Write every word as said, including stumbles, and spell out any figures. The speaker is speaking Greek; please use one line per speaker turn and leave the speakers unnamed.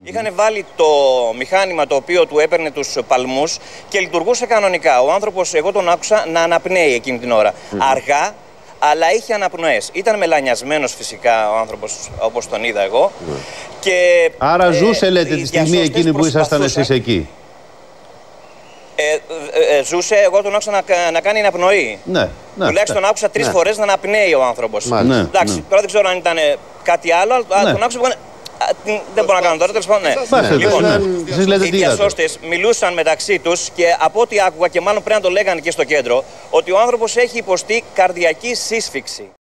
Είχαν βάλει το μηχάνημα το οποίο του έπαιρνε τους παλμούς και λειτουργούσε κανονικά. Ο άνθρωπος, εγώ τον άκουσα να αναπνέει εκείνη την ώρα. Mm. Αργά, αλλά είχε αναπνοές. Ήταν μελανιασμένος φυσικά ο άνθρωπος, όπως τον είδα εγώ. Mm. Και,
Άρα ζούσε, ε, λέτε, τη στιγμή εκείνη που ήσασταν εσείς εκεί.
Ε, ε, ε, ζούσε, εγώ τον άκουσα να, να κάνει αναπνοή.
Ναι, ναι,
τουλάχιστον
ναι,
άκουσα τρεις
ναι.
φορές να αναπνέει ο άνθρωπος.
Ναι,
εντάξει,
ναι.
τώρα δεν ξέρω αν ήταν κάτι άλλο, αλλά ναι. τον άκουσα που ήταν. Δεν μπορώ να κάνω τώρα, τέλος πάντων, ναι.
ναι. Λοιπόν, ναι.
οι διασώστες μιλούσαν μεταξύ τους και από ό,τι άκουγα, και μάλλον πρέπει να το λέγανε και στο κέντρο, ότι ο άνθρωπος έχει υποστεί καρδιακή σύσφυξη.